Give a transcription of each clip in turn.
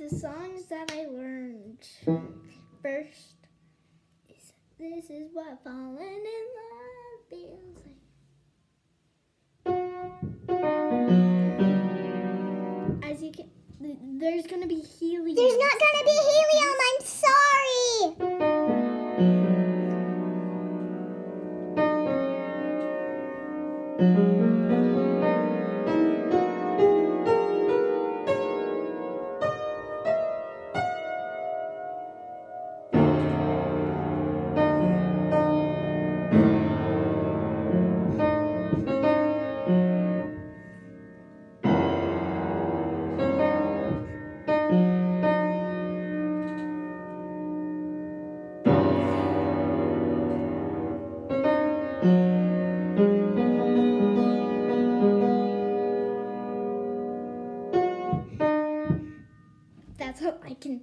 the songs that I learned. First is This Is What Falling in Love Feels Like. As you can, there's gonna be helium. There's not gonna be helium, I'm sorry. That's all I can.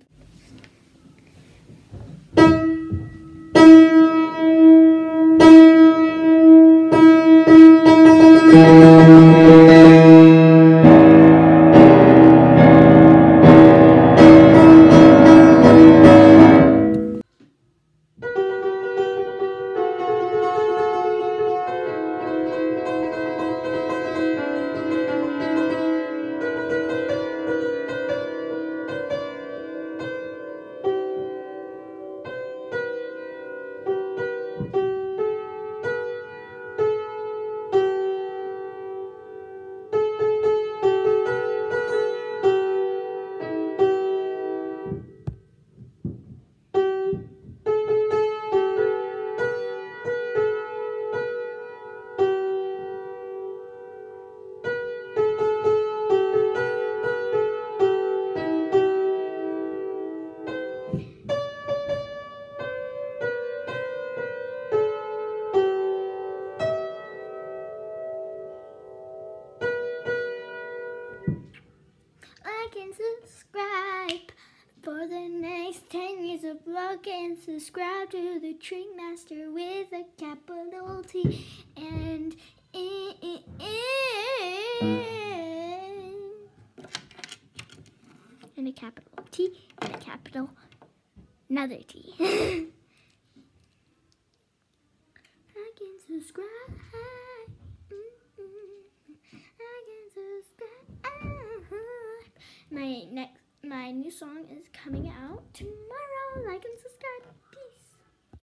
Like and subscribe for the next 10 years of luck, and subscribe to the Trick Master with a capital T and a capital T and a capital another T. I can subscribe. My new song is coming out tomorrow. Like and subscribe.